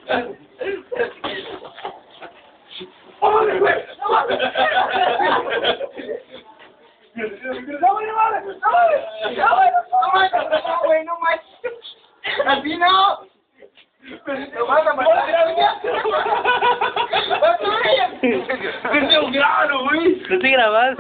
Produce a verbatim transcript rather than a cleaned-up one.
Así no. Lo van a matar. Lo estoy grabando.